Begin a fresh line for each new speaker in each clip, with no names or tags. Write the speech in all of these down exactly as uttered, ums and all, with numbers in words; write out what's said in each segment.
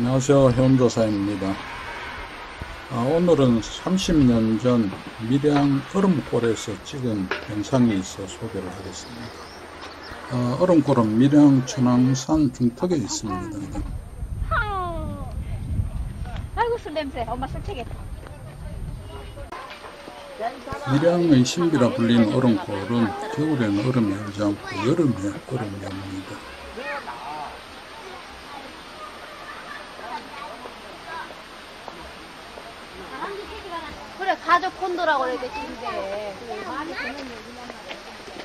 안녕하세요. 해운조사입니다. 아, 오늘은 삼십 년 전 밀양 얼음골에서 찍은 영상이 있어 소개를 하겠습니다. 아, 얼음골은 밀양 천왕산 중턱에 있습니다.
아이고 술 냄새. 엄마 술 채겠다.
밀양의 신비라 불리는 얼음골은 겨울에는 얼음이 얼지 않고 여름에 얼음이 옵니다.
그래 가족 콘도라고 그래 집에. 그래 많이 듣는 얘기만 말이야.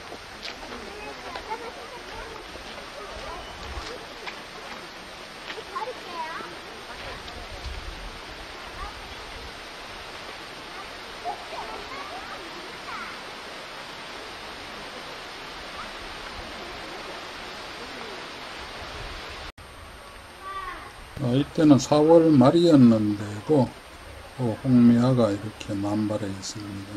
어, 이때는 사월 말이었는데도 어, 홍미화가 이렇게 만발해 있습니다.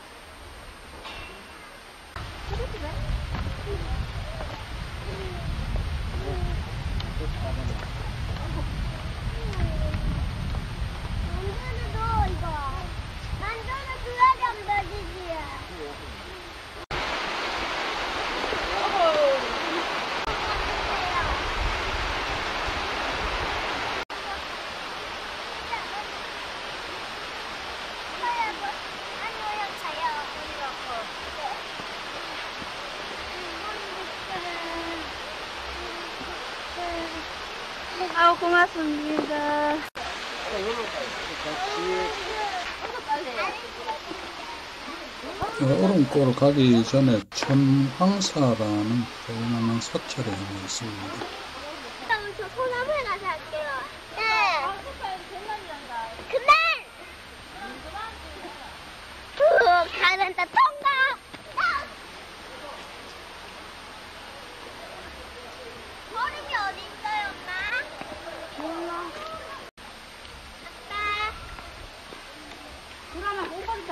아우 고맙습니다.
얼음골 가기 전에 천황사라는 조그마한 사찰이 하나 있습니다.
저 소나무에 가서 할게요. 네. 그만! 후, 가는다 통과! 얼음이 어디 있어요, 엄마? 몰라. 아빠.
그러면 못 본다.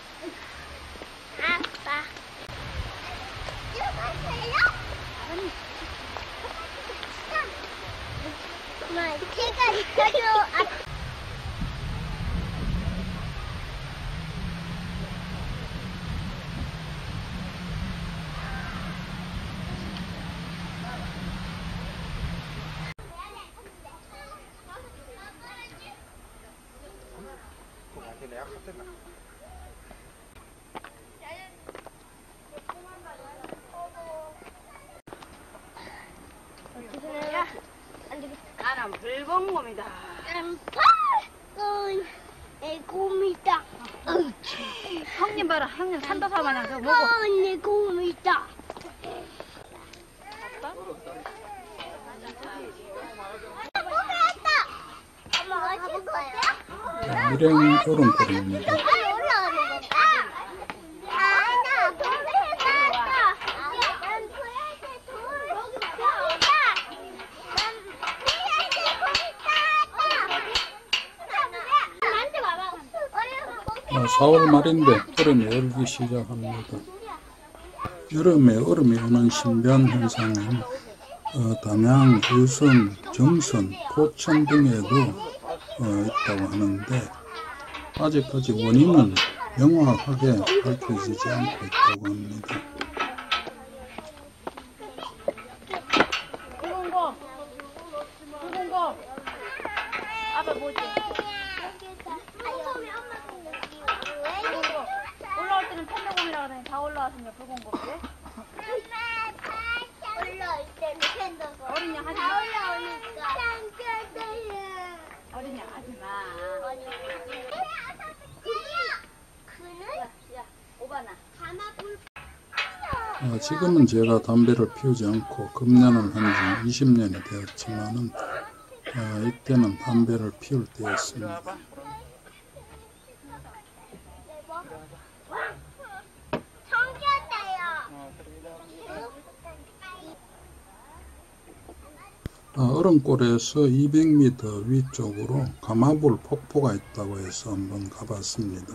아빠. 이거 봤어요? 아니. 엄마, 제가 있어요. 아.
나는 붉은 곰이다.
깜빡! 내 곰이다.
형님 봐라. 형님 산도사 마냥 그거 보고.
어, 내 곰이다. 엄마, 어디 거야?
밀양 얼음골입니다.
올라오는 건가? 아, 나 돌을 해봤어. 난 보라색 돌. 거기다. 난 보라색 거기 있다. 나한테 와봐.
아, 사월 말인데 얼음이 얼기 시작합니다. 여름에 얼음이 오는 신비한 현상은 어, 담양, 유선, 정선, 포천 등에도 어, 있다고 하는데 아직까지 원인은 명확하게 밝혀지지 않고 있다고 합니다.
붉은 곰. 붉은 곰. 아빠 뭐지? 올라올 때는 팬더곰이라고 그러니 다 올라왔으면 붉은 곰이래?
올라올 때는 팬더고
어린이 하지
다
마.
올라오니까
어린이 하지 마.
그는
야, 오바나.
가마불
어, 지금은 제가 담배를 피우지 않고 금년을 한 지 이십 년이 되었지만은 어, 이때는 담배를 피울 때였습니다. 어, 얼음골에서 이백 미터 위쪽으로 가마불 폭포가 있다고 해서 한번 가봤습니다.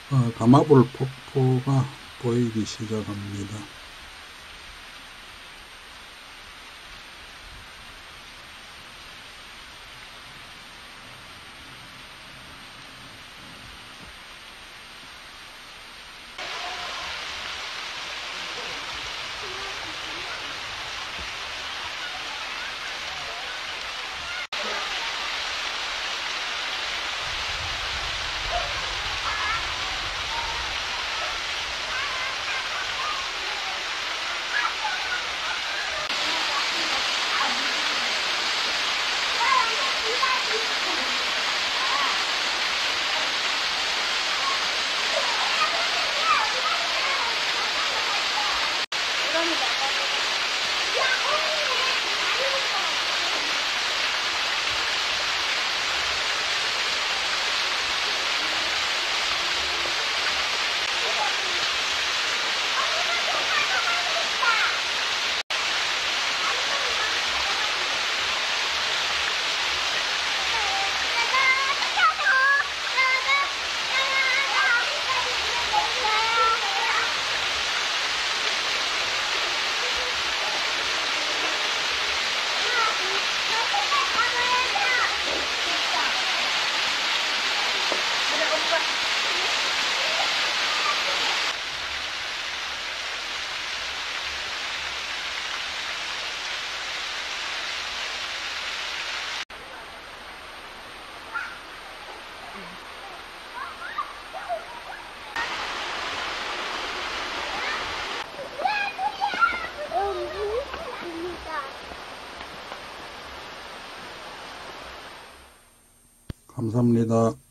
어, 가마불 폭포가 보이기 시작합니다. 감사합니다.